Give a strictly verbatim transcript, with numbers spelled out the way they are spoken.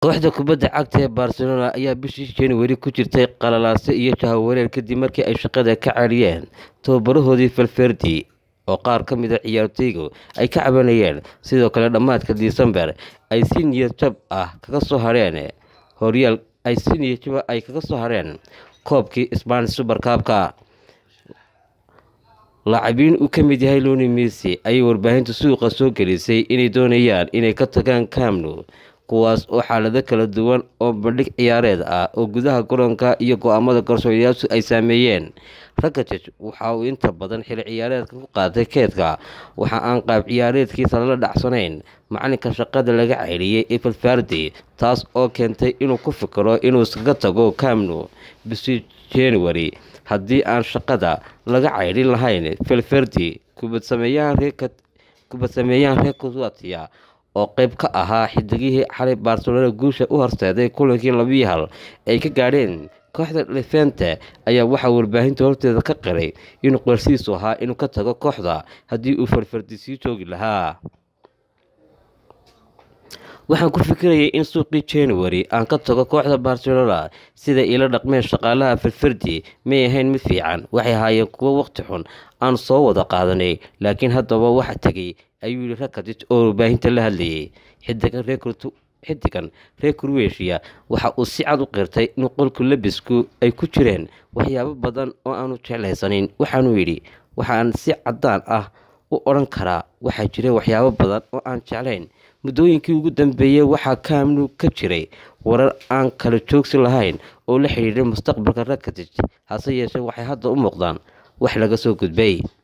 kooxda kubadda cagta ee Barcelona ayaa bishii January ku jirtay qalalaase iyo jahawareer kadib markii ay shaqada ka caariyeen tababarahoodii Valverde oo qaar ka mid ah ciyaartoygu ay ka cabanayeen. Sidoo kale dhamaadka December ay si niyad jab ah kaga soo hareen horyaal ay si niyad jab ay kaga soo hareen koobkii Spanish Super Cup-ka. لاعبين uu ka mid yahay Lionel Messi ay warbaahinta suuqa soo gelisay inay doonayaan inay ka tagaan Camp Nou, kuwaas oo xaalado kala duwan oo bandhig ciyaareed ah oo gudaha garoonka iyo go'aamada garsoorayaashu ay saameeyeen. Rakitic waxa uu inta badan xilli ciyaareedka ku qaatay keedka, waxa aan qaab ciyaareedkiisa la dhacsanayn macalinka shaqada laga ceyriyay ee Valverde, taas oo keentay inuu ku fikiro inuu iskaga tago Camp Nou bishii January. haddii aan shaqada laga ceyrin lahayn Valverde, kubad sameeyaan reer kubad sameeyaan reer Croatia oo qayb ka ahaa xidigihii xalay Barcelona guusha u horseeday kulankii laba iyo hal ay ka gaadheen kooxda Levante, ayaa waxa warbaahinta horteeda ka qiray inuu qorsiisu ahaa inuu ka tago kooxda haddii uu Valverde sii joogi lahaa. waxaan ku fikirayay in suuqii January aan ka tago kooxda Barcelona, sida ila dhaqmeen shaqaalaha Valverde may ahayn mid fiican, waxay ahaayeen kuwo waqti xun aan soo wada qaadanay, laakiin haddaba waxa tagay ayuu yiri Rakitic oo warbaahinta la hadlayay. xidigan reer xidigan reer Croatia waxa uu si cad u qirtay in qolku labisku ay ku jireen waxyaabo badan oo aanu jeclaysanin. waxaanu yidhi waxaan si cadaan ah u oran karaa waxaa jira waxyaabo badan oo aan jeclayn. muddooyinkii ugu dambeeyay waxaa Camp Nou ka jiray warar aan kala joogsi lahayn oo la xiriiray mustaqbalka Rakitic, hase yeeshee waxay hadda u muuqdaan wax laga soo gudbay.